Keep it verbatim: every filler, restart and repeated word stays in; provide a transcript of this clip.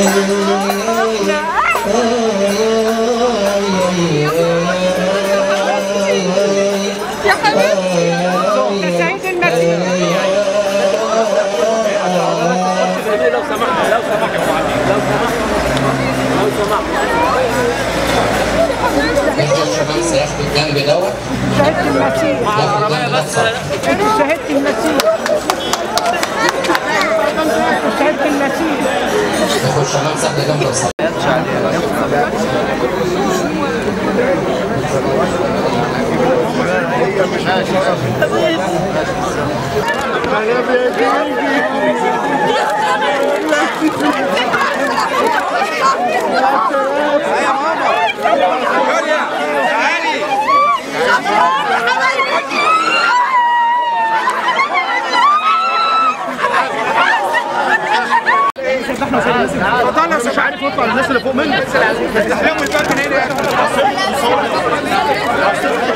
يا حبيبي سعيد المسيح. لو سمحت لو سمحت يا معلم لو سمحت لو سمحت. الشباب سياخدوا الجنب دوت. شهدت المسيح. مع العربية بس. شهدت المسيح. شهدت المسيح. ياخد شباب ساخد جنب الصف. فضلنا مش عارف يطلع الناس اللي فوق منه. احلام الباب من هنا.